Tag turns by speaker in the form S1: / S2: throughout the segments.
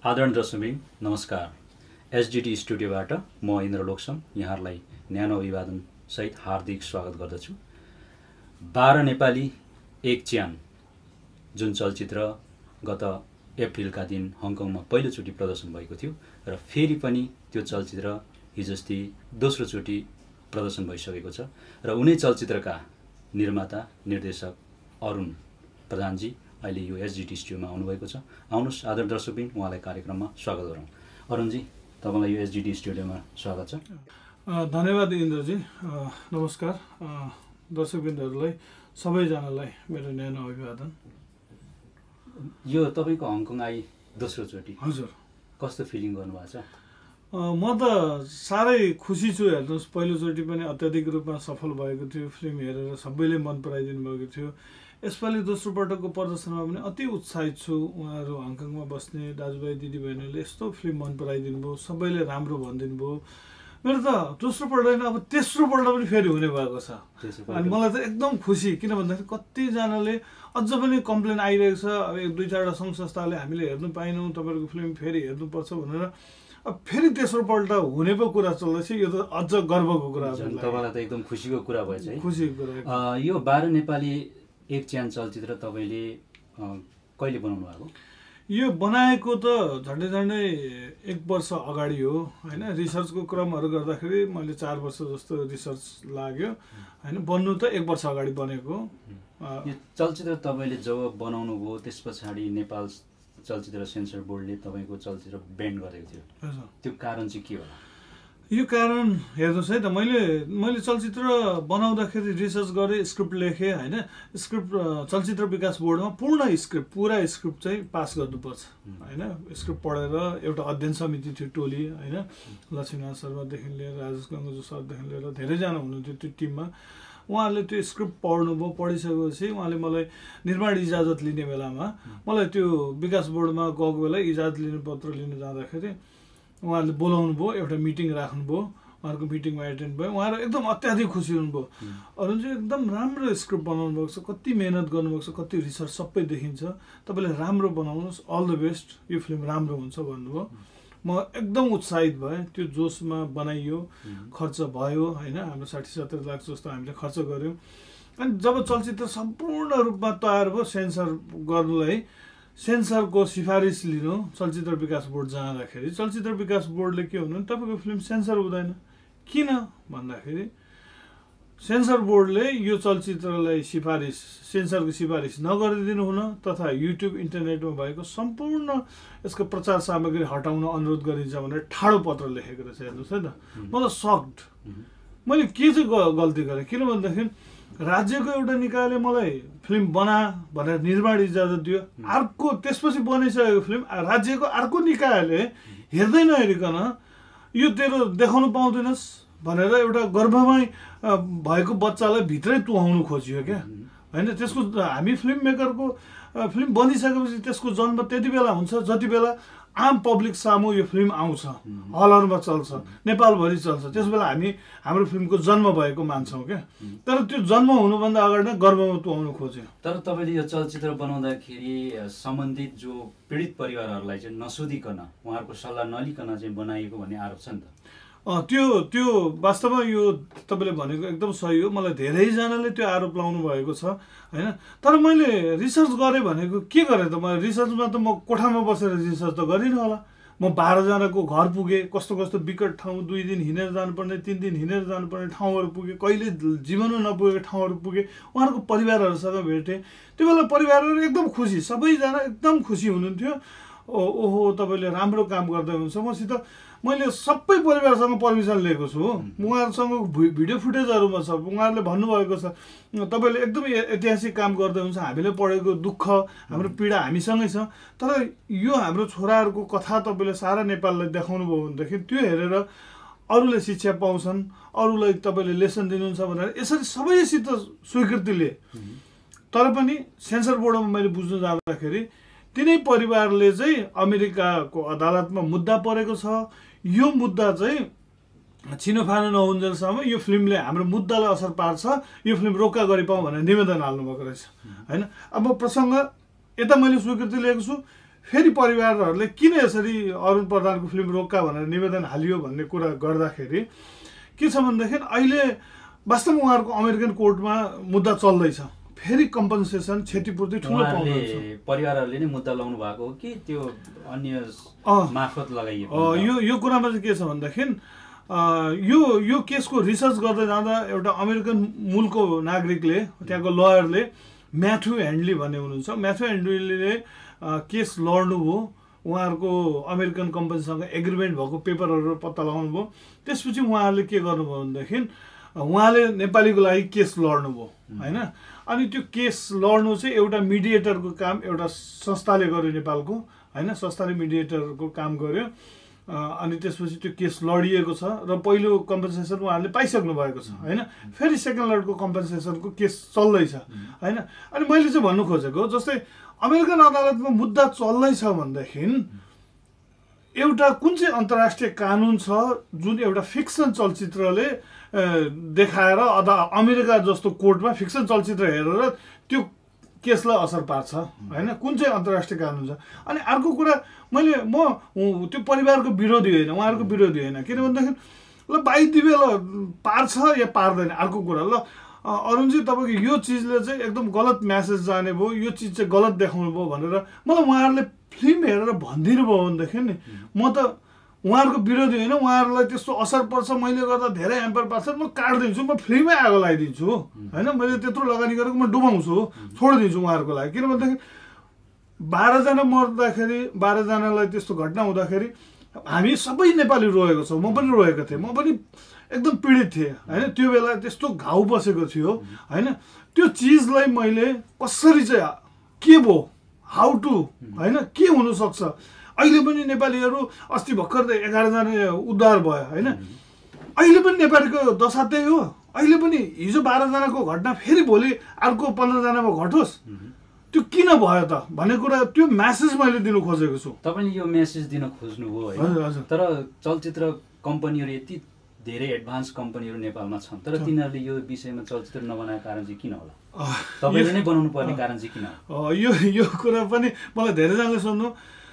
S1: आदरणीय दर्शकवृन्द नमस्कार। एसडिटी स्टुडियोबाट म इन्द्र लोकसम यहाँहरूलाई न्यानो अभिवादन सहित हार्दिक स्वागत गर्दछु। 12 नेपाली एक च्यान जुन चलचित्र गत अप्रिलका दिन हङकङमा पहिलोचोटि प्रदर्शन भएको थियो र फेरि पनि त्यो चलचित्र हिजोस्ति दोस्रोचोटि प्रदर्शन भइसकेको छ र उनै चलचित्रका निर्माता निर्देशक अरुण प्रधानजी अहिले यो एसडिटी स्टुडियोमा आउनुभएको छ। आउनुहोस् आदरणीय दर्शकवृन्द उहाँलाई कार्यक्रममा स्वागत गरौँ। अरुणजी तपाईलाई यो एसडिटी स्टुडियोमा स्वागत छ।
S2: धन्यवाद इन्द्रजी। नमस्कार दर्शकवृन्दहरूलाई सबैजनालाई मेरो न्यानो अभिवादन।
S1: यो तपाईको हङकङ आई दोस्रोचोटि
S2: हजुर,
S1: कस्तो फिलिङ गर्नुभएको छ?
S2: म त साह्रै खुसी छु। हेर्नुहोस्, पहिलोचोटि पनि अत्याधिक रूपमा सफल भएको थियो। फिल्म हेरेर सबैले मन पराइदिनु भएको थियो। यसपालि दोस्रो पटकको प्रदर्शनमा पनि अति उत्साहित छु। उहाँहरू हङकङमा बस्ने दाजुभाइ दिदीबहिनीहरूले यस्तो फिल्म मन पराइदिनु भयो, सबैले राम्रो भनिदिनु भयो। मेरो त दोस्रो पल्ट होइन, अब तेस्रो पल्ट पनि फेरि हुने भएको छ। अनि मलाई त एकदम खुसी, किन भन्दाखेरि कतिजनाले अझ पनि कम्प्लेन आइरहेको छ। अब 1-2-4वटा सङ्घ संस्थाले हामीले हेर्नु पाएनौँ, तपाईँहरूको फिल्म फेरि हेर्नुपर्छ भनेर। अब फेरि तेस्रो पल्ट हुने पो कुरा चल्दैछ। यो त अझ गर्वको कुरा हो।
S1: तपाईँलाई त एकदम खुसीको कुरा भएछ है?
S2: खुसीको कुरा।
S1: यो 12 नेपाली एक च्यान चलचित्र तपाईँले कहिले बनाउनु भएको?
S2: यो बनाएको त झन्डै 1 वर्ष अगाडि हो होइन। रिसर्चको क्रमहरू गर्दाखेरि मैले 4 वर्ष जस्तो रिसर्च लाग्यो होइन। बन्नु त 1 वर्ष अगाडि बनेको।
S1: यो चलचित्र तपाईँले जब बनाउनु भयो त्यस पछाडि नेपाल चलचित्र सेन्सर बोर्डले तपाईँको चलचित्र ब्यान गरेको थियो। त्यो कारण चाहिँ के होला?
S2: यो कारण हेर्नुहोस् है त, मैले चलचित्र बनाउँदाखेरि रिसर्च गरेँ, स्क्रिप्ट लेखेँ होइन। स्क्रिप्ट चलचित्र विकास बोर्डमा पुरा स्क्रिप्ट चाहिँ पास गर्नुपर्छ होइन। स्क्रिप्ट पढेर एउटा अध्ययन समिति थियो, टोली होइन। लक्ष्मीनाथ शर्मादेखि लिएर राजेश गङ्गोजु सरदेखि लिएर धेरैजना हुनुहुन्थ्यो त्यो टिममा। उहाँहरूले त्यो स्क्रिप्ट पढ्नुभयो। पढिसकेपछि उहाँले मलाई निर्माण इजाजत लिने बेलामा मलाई त्यो विकास बोर्डमा गएको बेला इजाजत लिने पत्र लिन जाँदाखेरि उहाँहरूले बोलाउनु भयो, एउटा मिटिङ राख्नुभयो। उहाँहरूको मिटिङमा एटेन्ड भयो। उहाँहरू एकदम अत्याधिक खुसी हुनुभयो। अरू चाहिँ एकदम राम्रो स्क्रिप्ट बनाउनु भएको छ, कति मेहनत गर्नुभएको छ, कति रिसर्च सबै देखिन्छ। तपाईँले राम्रो बनाउनुहोस्, अल द बेस्ट, यो फिल्म राम्रो हुन्छ भन्नुभयो। म एकदम उत्साहित भएँ। त्यो जोसमा बनाइयो, खर्च भयो होइन। हाम्रो 60-70 लाख जस्तो हामीले खर्च गऱ्यौँ। अनि जब चलचित्र सम्पूर्ण रूपमा तयार भयो, सेन्सर गर्नुलाई सेन्सरको सिफारिस लिनु चलचित्र विकास बोर्ड जाँदाखेरि चलचित्र विकास बोर्डले के भन्नु, तपाईँको फिल्म सेन्सर हुँदैन। किन भन्दाखेरि सेन्सर बोर्डले यो चलचित्रलाई सेन्सरको सिफारिस नगरिदिनु हुन तथा युट्युब इन्टरनेटमा भएको सम्पूर्ण यसको प्रचार सामग्री हटाउन अनुरोध गरिन्छ भनेर ठाडो पत्र लेखेको रहेछ। हेर्नुहोस् है त, म त सक्ड। मैले के चाहिँ गल्ती गरेँ? किन भन्दाखेरि राज्यको एउटा निकायले मलाई फिल्म बना भनेर निर्माण इजाजत दियो। अर्को त्यसपछि बनिसकेको फिल्म राज्यको अर्को निकायले हेर्दै नहेरिकन यो तेरो देखाउनु पाउँदैनस् भनेर एउटा गर्भमै भएको बच्चालाई भित्रै तुहाउनु खोजियो क्या होइन। त्यसको हामी फिल्म मेकरको फिल्म बनिसकेपछि त्यसको जन्म त्यति बेला हुन्छ जति बेला आम पब्लिक सामु यो फिल्म आउँछ, हलहरूमा चल्छ, नेपालभरि चल्छ। त्यस बेला हामी हाम्रो फिल्मको जन्म भएको मान्छौँ क्या। तर त्यो जन्म हुनुभन्दा अगाडि नै गर्भमा तुहाउनु खोज्यो।
S1: तर तपाईँले यो चलचित्र बनाउँदाखेरि सम्बन्धित जो पीडित परिवारहरूलाई चाहिँ नसोधिकन, उहाँहरूको सल्लाह नलिकन चाहिँ बनाइएको भन्ने आरोप छ नि त?
S2: त्यो वास्तवमा यो तपाईँले भनेको एकदम सही हो। मलाई धेरैजनाले त्यो आरोप लाउनु भएको छ होइन। तर मैले रिसर्च गरेँ भनेको के गरेँ त? मैले रिसर्चमा त म कोठामा बसेर रिसर्च त गरिनँ होला। म 12 जनाको घर पुगेँ। कस्तो कस्तो विकट ठाउँ, 2 दिन हिँडेर जानुपर्ने, 3 दिन हिँडेर जानुपर्ने ठाउँहरू पुगेँ। कहिले जीवनमा नपुगेको ठाउँहरू पुगेँ। उहाँहरूको परिवारहरूसँग भेटेँ। त्यो बेला परिवारहरू एकदम खुसी, सबैजना एकदम खुसी हुनुहुन्थ्यो। ओहो तपाईँले राम्रो काम गर्दै हुनुहुन्छ। मसित मैले सबै परिवारसँग पर्मिसन लिएको छु। उहाँहरूसँग भिडियो फुटेजहरूमा छ। उहाँहरूले भन्नुभएको छ तपाईँले एकदमै ऐतिहासिक काम गर्दै हुन्छ, हामीले पढेको दुःख, हाम्रो पीडा हामीसँगै छ। तर यो हाम्रो छोराहरूको कथा तपाईँले सारा नेपाललाई देखाउनु भयो भनेदेखि त्यो हेरेर अरूले शिक्षा पाउँछन्, अरूलाई तपाईँले लेसन दिनुहुन्छ भनेर यसरी सबैसित स्वीकृति लिए। तर पनि सेन्सर बोर्डमा मैले बुझ्नु जाँदाखेरि तिनै परिवारले चाहिँ अमेरिकाको अदालतमा मुद्दा परेको छ। यो मुद्दा चाहिँ छिनोफानो नहुन्जेलसम्म यो फिल्मले हाम्रो मुद्दालाई असर पार्छ, यो फिल्म रोका गरिपाउँ भनेर निवेदन हाल्नुभएको रहेछ होइन। अब प्रसङ्ग यता मैले स्वीकृति लिएको छु, फेरि परिवारहरूले किन यसरी अरुण प्रधानको फिल्म रोक्का भनेर निवेदन हालियो भन्ने कुरा गर्दाखेरि के छ भनेदेखि अहिले वास्तवमा उहाँहरूको अमेरिकन कोर्टमा मुद्दा चल्दैछ। फेरि कम्पनसेसन क्षतिपूर्ति ठुलो पाउँछ।
S1: परिवारहरूले नै मुद्दा लगाउनु भएको हो कि त्यो अन्य मार्फत लगाइएको?
S2: यो कुरामा चाहिँ के छ भनेदेखि यो केसको रिसर्च गर्दै जाँदा एउटा अमेरिकन मूलको नागरिकले त्यहाँको लयरले म्याथ्यू ह्यान्डली भन्ने हुनुहुन्छ, म्याथ्यू ह्यान्डलीले केस लड्नुभयो। उहाँहरूको अमेरिकन कम्पनीसँग एग्रिमेन्ट भएको पेपरहरू पत्ता लगाउनु भयो। त्यसपछि उहाँहरूले के गर्नुभयो भनेदेखि उहाँले नेपालीको लागि केस लड्नुभयो होइन। अनि त्यो केस लड्नु चाहिँ एउटा मिडिएटरको काम एउटा संस्थाले गर्यो नेपालको होइन, संस्थाले मिडिएटरको काम गर्यो। अनि त्यसपछि त्यो केस लडिएको छ र पहिलो कम्पनसेसन उहाँहरूले पाइसक्नु भएको छ होइन। फेरि सेकेन्ड लटको कम्पनसेसनको केस चल्दैछ होइन। अनि मैले चाहिँ भन्नु खोजेको जस्तै अमेरिकन अदालतमा मुद्दा चल्दैछ भनेदेखि एउटा कुन चाहिँ अन्तर्राष्ट्रिय कानुन छ जुन एउटा फिक्सन चलचित्रले देखाएर अमेरिका जस्तो कोर्टमा फिक्सन चलचित्र हेरेर त्यो केसलाई असर पार्छ होइन, कुन चाहिँ अन्तर्राष्ट्रिय कानुन छ। अनि अर्को कुरा म त्यो परिवारको विरोधी होइन, उहाँहरूको विरोधी होइन, किन भनेदेखि ल बाइदिवे ल पार्छ या पार्दैन अर्को कुरा। ल अरुणजी तपाईँको यो चिजले चाहिँ एकदम गलत म्यासेज जाने भयो, यो चिज चाहिँ गलत देखाउनु भयो भनेर मलाई उहाँहरूले फिल्म हेरेर भनिदिनु भयो भनेदेखि नि म त उहाँहरूको विरोधी होइन, उहाँहरूलाई त्यस्तो असर पर्छ मैले गर्दा धेरै ह्याम्पर पार्छ म काटिदिन्छु, म फिल्ममै आगो लगाइदिन्छु होइन, मैले त्यत्रो लगानी गरेको म डुबाउँछु, छोडिदिन्छु उहाँहरूको लागि। किन भनेदेखि 12 जना मर्दाखेरि 12 जनालाई त्यस्तो घटना हुँदाखेरि हामी सबै नेपाली रोएको छौँ, म पनि रोएको थिएँ, म पनि एकदम पीडित थिएँ होइन। त्यो बेला त्यस्तो घाउ बसेको थियो होइन। त्यो चिजलाई मैले कसरी चाहिँ के भयो हाउ टु होइन के हुनसक्छ। अहिले पनि नेपालीहरू अस्ति भर्खर 11 जना उद्धार भयो होइन। अहिले पनि नेपालीको दशा त्यही हो। अहिले पनि हिजो 12 जनाको घटना फेरि भोलि अर्को 15 जनामा घटोस्, त्यो किन भयो त भन्ने कुरा त्यो म्यासेज मैले दिनु खोजेको छु।
S1: तपाईँले यो मेसेज दिन खोज्नुभयो होइन, तर चलचित्र कम्पनीहरू यति धेरै एडभान्स कम्पनीहरू नेपालमा छन् तर तिनीहरूले यो विषयमा चलचित्र नबनाएको कारण चाहिँ किन होला? तपाईँले नै बनाउनु पर्ने कारण चाहिँ किन हो?
S2: यो कुरा पनि मलाई धेरैजनाले सोध्नु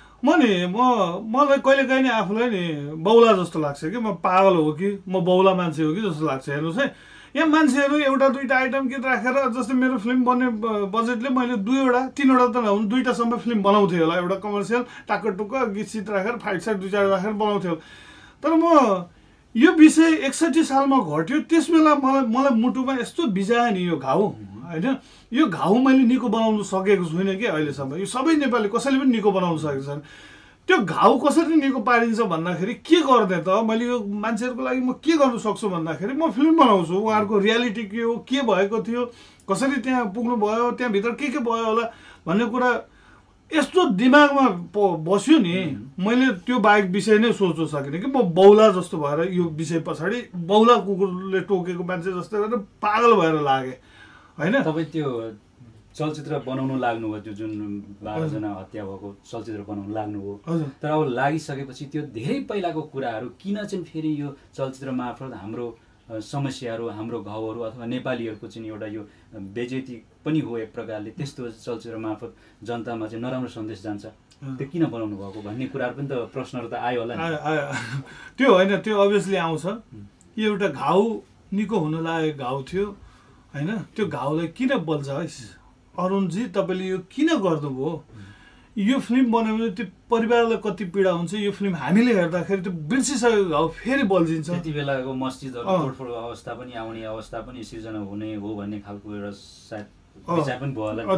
S2: मलाई कहिलेकाहीँ नि आफूलाई नि बौला जस्तो लाग्छ कि म पागल हो कि म बौला मान्छे हो कि जस्तो लाग्छ। हेर्नुहोस् है, यहाँ मान्छेहरू एउटा दुईवटा आइटम गीत राखेर जस्तै मेरो फिल्म बन्ने बजेटले मैले 2-3वटा त नहुनु 2टासम्म फिल्म बनाउँथेँ होला। एउटा कमर्सियल टाक्क टुक्क गीत सित राखेर फाइट साइट 2-4 राखेर बनाउँथेँ होला। तर म यो विषय 61 सालमा घट्यो, त्यस बेला मलाई मुटुमा यस्तो बिजायो नि यो घाउ होइन। यो घाउ मैले निको बनाउनु सकेको छुइनँ कि अहिलेसम्म। यो सबै नेपाली कसैले पनि निको बनाउनु सकेको छैन। त्यो घाउ कसरी निको पारिन्छ भन्दाखेरि के गर्ने त मैले यो मान्छेहरूको लागि म के गर्नु सक्छु भन्दाखेरि म फिल्म बनाउँछु। उहाँहरूको रियालिटी के हो, के भएको थियो, कसरी त्यहाँ पुग्नु भयो, त्यहाँभित्र के भयो होला भन्ने कुरा यस्तो दिमागमा बस्यो नि मैले त्यो बाहेक विषय नै सोच्नु सकिनँ कि म बौला जस्तो भएर यो विषय पछाडि बौला कुकुरले टोकेको मान्छे जस्तो गरेर पागल भएर लागेँ होइन।
S1: तपाईँ त्यो चलचित्र बनाउनु लाग्नुभयो, त्यो जुन 12 जना हत्या भएको चलचित्र बनाउनु लाग्नुभयो, तर अब लागिसकेपछि त्यो धेरै पहिलाको कुराहरू किन चाहिँ फेरि यो चलचित्र मार्फत हाम्रो समस्याहरू हाम्रो घाउहरू अथवा नेपालीहरूको चाहिँ एउटा यो बेइज्जती पनि हो एक प्रकारले, त्यस्तो चलचित्र मार्फत जनतामा चाहिँ नराम्रो सन्देश जान्छ, त्यो किन बनाउनु भएको भन्ने कुराहरू पनि त प्रश्नहरू त आयो होला नि।
S2: त्यो होइन, त्यो अभियसली आउँछ। यो एउटा घाउ निको हुन लागेको घाउ थियो होइन। त्यो घाउलाई किन बल्छ है अरुणजी, तपाईँले यो किन गर्नुभयो? यो फिल्म बनायो भने त्यो परिवारलाई कति पीडा हुन्छ। यो फिल्म हामीले हेर्दाखेरि त्यो बिर्सिसकेको घाउ फेरि बल्झिन्छ।
S1: त्यति बेलाको मस्जिदहरू तोडफोड अवस्था पनि आउने अवस्था पनि सिर्जना हुने हो भन्ने खालको एउटा सायद विचार पनि भयो होला।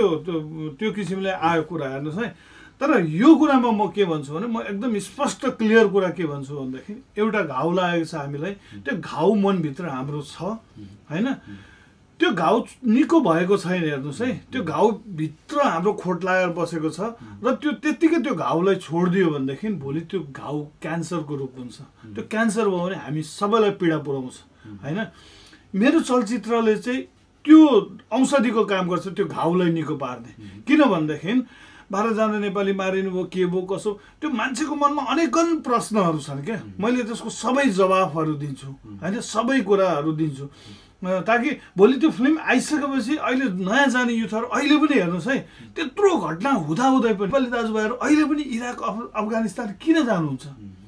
S2: त्यो किसिमले आयो कुरा हेर्नुहोस् है। तर यो कुरामा म के भन्छु भने म एकदम स्पष्ट क्लियर कुरा के भन्छु भनेदेखि एउटा घाउ लागेको छ हामीलाई, त्यो घाउ मनभित्र हाम्रो छ होइन। त्यो घाउ निको भएको छैन हेर्नुहोस् है। त्यो घाउभित्र हाम्रो खोट लागेर बसेको छ र त्यो त्यत्तिकै त्यो घाउलाई छोडिदियो भनेदेखि भोलि त्यो घाउ क्यान्सरको रूप हुन्छ। त्यो क्यान्सर भयो भने हामी सबैलाई पीडा पुर्याउँछ होइन। मेरो चलचित्रले चाहिँ त्यो औषधिको काम गर्छ, त्यो घाउलाई निको पार्ने। किन भनेदेखि 12जना नेपाली मारिनु भयो के भयो कसो त्यो मान्छेको मनमा अनेकन प्रश्नहरू छन् क्या मैले त्यसको सबै जवाफहरू दिन्छु होइन सबै कुराहरू दिन्छु ताकि भोलि त्यो फिल्म आइसकेपछि अहिले नयाँ जाने युथहरू अहिले पनि हेर्नुहोस् है त्यत्रो घटना हुँदाहुँदै पनि नेपाली दाजुभाइहरू अहिले पनि इराक अफगानिस्तान किन जानुहुन्छ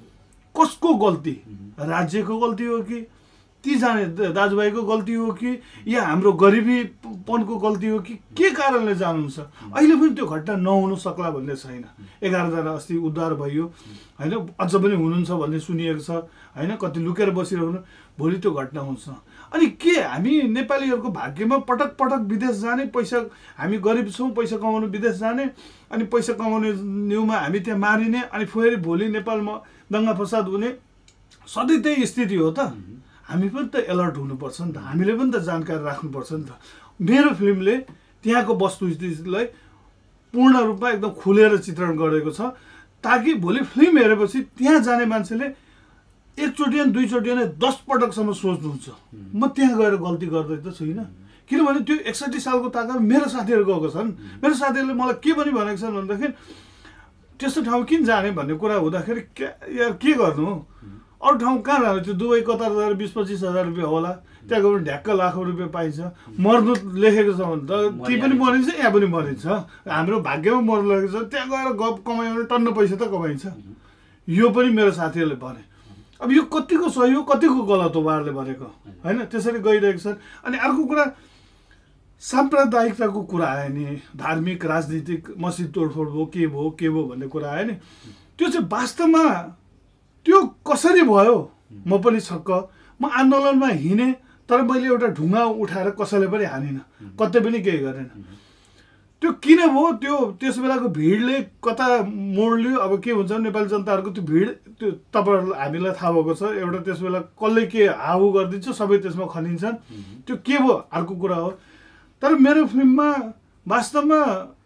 S2: कसको गल्ती राज्यको गल्ती हो कि ती जाने दाजुभाइको गल्ती हो कि या हाम्रो गरिबीपनको गल्ती हो कि के कारणले जानुहुन्छ अहिले पनि त्यो घटना नहुनु सक्ला भन्ने छैन 11जना अस्ति उद्धार भयो होइन अझ पनि हुनुहुन्छ भन्ने सुनिएको छ होइन कति लुकेर बसिरहनु भोलि त्यो घटना हुन्छ अनि के हामी नेपालीहरूको भाग्यमा पटक पटक विदेश जाने पैसा हामी गरिब छौँ पैसा कमाउनु विदेश जाने अनि पैसा कमाउने न्युमा हामी त्यहाँ मारिने अनि फेरि भोलि नेपालमा दङ्गा फसाद हुने सधैँ त्यही स्थिति हो त हामी पनि त एलर्ट हुनुपर्छ नि त हामीले पनि त जानकारी राख्नुपर्छ नि त मेरो फिल्मले त्यहाँको वस्तुस्थितिलाई पूर्ण रूपमा एकदम खुलेर चित्रण गरेको छ ताकि भोलि फिल्म हेरेपछि त्यहाँ जाने मान्छेले एकचोटि अनि दुईचोटि नै 10 पटकसम्म सोच्नुहुन्छ म त्यहाँ गएर गल्ती गर्दै त छुइनँ किनभने त्यो 61 सालको ताकत मेरो साथीहरू गएको छन् मेरो साथीहरूले मलाई के पनि भनेको छन् भन्दाखेरि त्यस्तो ठाउँ किन जाने भन्ने कुरा हुँदाखेरि यार के गर्नु अरू ठाउँ कहाँ जानु त्यो दुबई कतार गएर 20-25 हजार रुपियाँ होला त्यहाँ गएर ढ्याक्क लाखौँ रुपियाँ पाइन्छ मर्नु लेखेको छ भने त ती पनि मरिन्छ यहाँ पनि मरिन्छ हाम्रो भाग्यमा मर्नु लेखेको छ त्यहाँ गएर गफ कमायो भने टन्न पैसा त कमाइन्छ यो पनि मेरो साथीहरूले भने अब यो कतिको सही हो कतिको गलत हो उहाँहरूले भनेको होइन त्यसरी गइरहेको छन् अनि अर्को कुरा साम्प्रदायिकताको कुरा आयो नि धार्मिक राजनीतिक मस्जिद तोडफोड भयो के भयो भन्ने कुरा आयो नि त्यो चाहिँ वास्तवमा त्यो कसरी भयो म पनि छक्क म आन्दोलनमा हिँडेँ तर मैले एउटा ढुङ्गा उठाएर कसैले पनि हानिनँ कतै पनि केही गरेन त्यो किन भयो त्यो त्यस बेलाको भिडले कता मोड लियो अब के हुन्छ नेपाली जनताहरूको त्यो भिड त्यो तपाईँहरूलाई हामीलाई थाहा भएको छ एउटा त्यस बेला कसले के हाउ गरिदिन्छ सबै त्यसमा खनिन्छन् त्यो के भयो अर्को कुरा हो तर मेरो फिल्ममा वास्तवमा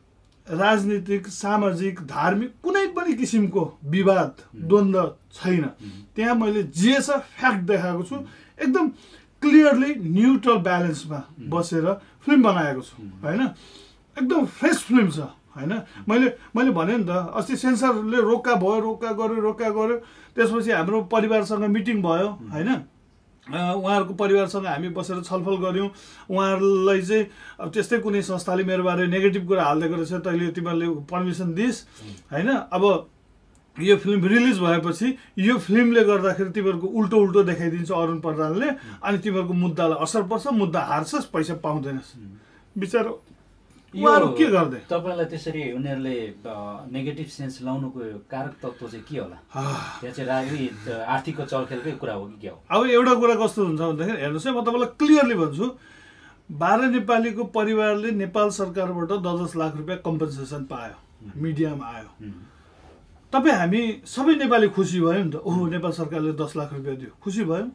S2: राजनीतिक सामाजिक धार्मिक कुनै पनि किसिमको विवाद द्वन्द्व छैन त्यहाँ मैले जे छ फ्याक्ट देखाएको छु एकदम क्लियरली न्युट्रल ब्यालेन्समा बसेर फिल्म बनाएको छु होइन एकदम फ्रेस फिल्म छ होइन मैले भने नि त अस्ति सेन्सरले रोक्का गर्यो त्यसपछि हाम्रो परिवारसँग मिटिङ भयो होइन उहाँहरूको परिवारसँग हामी बसेर छलफल गऱ्यौँ उहाँहरूलाई चाहिँ अब त्यस्तै कुनै संस्थाले मेरो बारे नेगेटिभ कुरा हालिदिएको रहेछ तैँले तिमीहरूले पर्मिसन दिस् होइन अब यो फिल्म रिलिज भएपछि यो फिल्मले गर्दाखेरि तिमीहरूको उल्टो देखाइदिन्छ अरुण प्रधानले अनि तिमीहरूको मुद्दालाई असर पर्छ मुद्दा हार्छस् पैसा पाउँदैनस् बिचारो उहाँहरू के गर्दै
S1: तपाईँलाई त्यसरी उनीहरूले नेगेटिभ सेन्स लाउनुको कारक तत्त्व चाहिँ के होला त्यहाँ चाहिँ आर्थिकको चलखेलकै कुरा हो कि के हो
S2: अब एउटा कुरा कस्तो हुन्छ भन्दाखेरि हेर्नुहोस् है म तपाईँलाई क्लियरली भन्छु 12 नेपालीको परिवारले नेपाल सरकारबाट 10 लाख रुपियाँ कम्पन्सेसन पायो मिडियामा आयो तपाईँ हामी सबै नेपाली खुसी भयो नि त ओहो नेपाल सरकारले 10 लाख रुपियाँ दियो खुसी भयो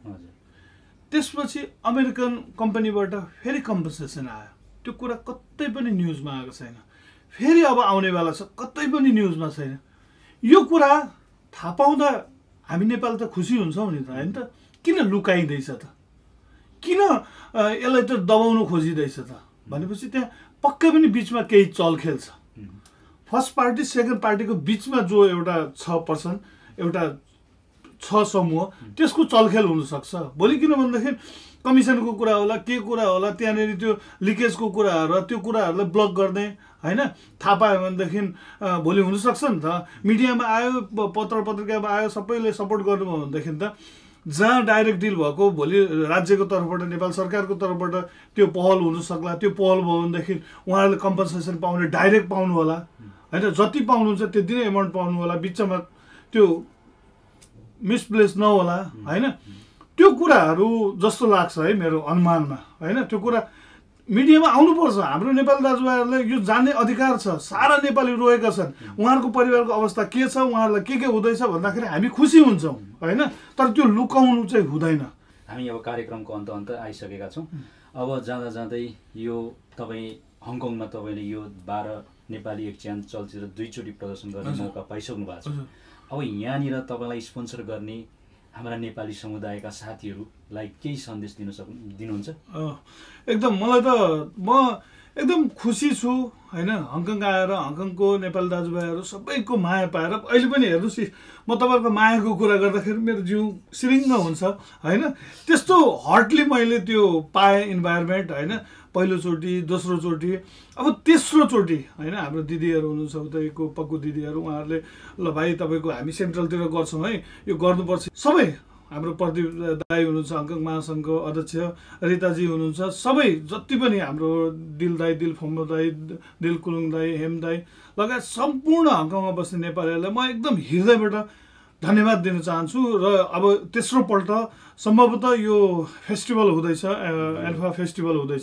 S2: त्यसपछि अमेरिकन कम्पनीबाट फेरि कम्पन्सेसन आयो त्यो कुरा कतै पनि न्युजमा आएको छैन फेरि अब आउनेवाला छ कतै पनि न्युजमा छैन यो कुरा थाहा पाउँदा हामी नेपाल त खुसी हुन्छौँ नि त होइन त किन लुकाइँदैछ त किन यसलाई त दबाउनु खोजिँदैछ त भनेपछि त्यहाँ पक्कै पनि बिचमा केही चलखेल छ फर्स्ट पार्टी सेकेन्ड पार्टीको बिचमा जो एउटा छ पर्सन एउटा छ समूह त्यसको चलखेल हुनसक्छ भोलि किन भन्दाखेरि कमिसनको कुरा होला के कुरा होला त्यहाँनिर त्यो लिकेजको कुराहरू त्यो कुराहरूलाई ब्लक गर्ने होइन थाहा पायो भनेदेखि भोलि हुनसक्छ नि त मिडियामा आयो पत्रिकामा आयो सबैले सपोर्ट गर्नुभयो भनेदेखि त जहाँ डाइरेक्ट डिल भएको भोलि राज्यको तर्फबाट नेपाल सरकारको तर्फबाट त्यो पहल हुनसक्ला त्यो पहल भयो भनेदेखि उहाँहरूले कम्पन्सेसन पाउने डाइरेक्ट पाउनु होला होइन जति पाउनुहुन्छ त्यति नै एमाउन्ट पाउनु होला बिचमा त्यो मिसप्लेस नहोला होइन त्यो कुराहरू जस्तो लाग्छ है मेरो अनुमानमा होइन त्यो कुरा मिडियामा आउनुपर्छ हाम्रो नेपाली दाजुभाइहरूलाई यो जान्ने अधिकार छ सारा नेपाली रोएका छन् उहाँहरूको परिवारको अवस्था के छ उहाँहरूलाई के हुँदैछ भन्दाखेरि हामी खुसी हुन्छौँ होइन तर त्यो लुकाउनु चाहिँ हुँदैन
S1: हामी अब कार्यक्रमको अन्त आइसकेका छौँ अब जाँदै यो तपाईँ हङकङमा तपाईँले यो 12 नेपाली एक च्यान चलचित्र 2 चोटि प्रदर्शन गर्ने मौका पाइसक्नु भएको छ अब यहाँनिर तपाईँलाई स्पोन्सर गर्ने हाम्रा नेपाली समुदायका साथीहरू नेपालीलाई केही सन्देश दिनुहुन्छ?
S2: एकदम मलाई त म एकदम खुसी छु हैन। हङकङ आएर हङकङको नेपाली दाजुभाइहरू सबैको माया पाएर अहिले पनि हेर्नुहोस् म तपाईँहरूको मायाको कुरा गर्दाखेरि मेरो जिउ सिरिङ्ग हुन्छ हैन। त्यस्तो हटली मैले त्यो पाएँ इन्भाइरोमेन्ट हैन। पहिलोचोटि, दोस्रोचोटि, अब तेस्रोचोटि हैन। हाम्रो दिदीहरू हुनुहुन्छ उतैको पक्कु दिदीहरू, उहाँहरूले ल भाइ तपाईँको हामी सेन्ट्रलतिर गर्छौँ है, यो गर्नुपर्छ। सबै हाम्रो प्रदीप दाई हुनुहुन्छ हङकङ महासङ्घको अध्यक्ष, रिताजी हुनुहुन्छ, सबै जति पनि हाम्रो दिल दाई, दिल फम्बो दाई, दिल कुलुङ दाई, हेम दाई लगायत सम्पूर्ण हङकङमा बस्ने नेपालीहरूलाई म एकदम हृदयबाट धन्यवाद दिन चाहन्छु। र अब तेस्रो पल्ट सम्भवतः यो फेस्टिभल हुँदैछ, एन्फा फेस्टिभल हुँदैछ,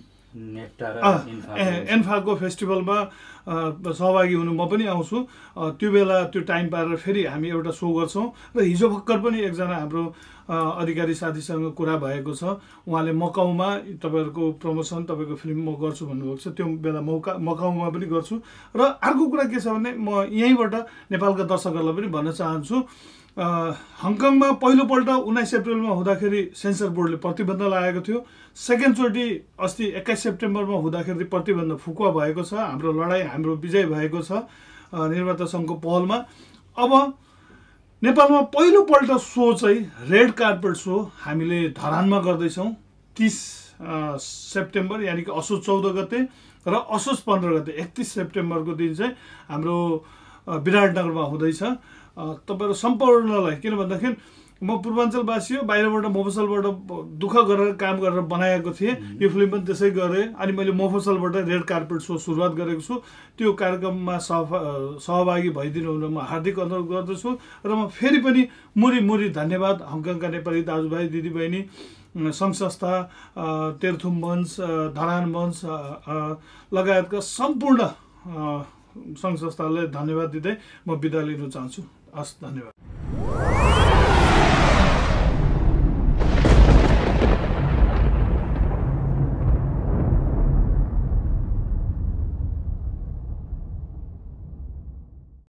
S2: एन्फाको फेस्टिभलमा सहभागी हुनु म पनि आउँछु। त्यो बेला त्यो टाइम पारेर फेरि हामी एउटा सो गर्छौँ। र हिजो भर्खर पनि एकजना हाम्रो अधिकारी साथीसँग कुरा भएको छ, उहाँले मकाउमा तपाईँहरूको प्रमोसन, तपाईँको फिल्म म गर्छु भन्नुभएको छ। त्यो बेला मकाउमा पनि गर्छु। र अर्को कुरा के छ भने म यहीँबाट नेपालका दर्शकहरूलाई पनि भन्न चाहन्छु, हङकङमा पहिलोपल्ट 19 अप्रिलमा हुँदाखेरि सेन्सर बोर्डले प्रतिबन्ध लगाएको थियो। सेकेन्डचोटि अस्ति 21 सेप्टेम्बरमा हुँदाखेरि प्रतिबन्ध फुकुवा भएको छ। हाम्रो लडाइँ, हाम्रो विजय भएको छ निर्माता सङ्घको पहलमा। अब नेपालमा पहिलोपल्ट सो चाहिँ रेड कार्पेट सो हामीले धरानमा गर्दैछौँ 30 सेप्टेम्बर यानि कि असोज 14 गते र असोज 15 गते 31 सेप्टेम्बरको दिन चाहिँ हाम्रो विराटनगरमा हुँदैछ। तपाईँहरू सम्पूर्णलाई, किन भन्दाखेरि म पूर्वाञ्चलवासी हो, बाहिरबाट मफसलबाट दुःख गरेर काम गरेर बनाएको थिएँ, यो फिल्म पनि त्यसै गरेँ। अनि मैले मफसलबाट रेड कार्पेट सो सुरुवात गरेको छु। त्यो कार्यक्रममा सहभागी भइदिनु हुन म हार्दिक अनुरोध गर्दछु। र म फेरि पनि मुरी धन्यवाद हङकङका नेपाली दाजुभाइ दिदीबहिनी, सङ्घ संस्था, तेर्थुम मञ्च, धरान मञ्च लगायतका सम्पूर्ण सङ्घ संस्थालाई धन्यवाद दिँदै म बिदा लिन चाहन्छु। हस्, धन्यवाद।